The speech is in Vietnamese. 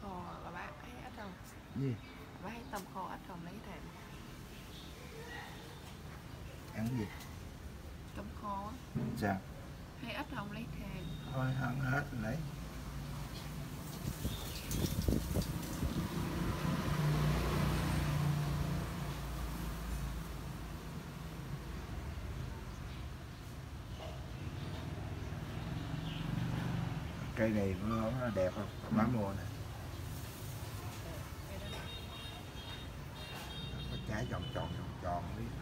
kho là bác ấy ít không? Gì? Bác thấy tôm kho ít không lấy thèm? Ăn cái gì? Tôm kho á, Sao? hay ít không lấy thèm? Thôi ăn hết rồi lấy. Cây này nó đẹp không? Má mua nè. Có trái tròn tròn biết.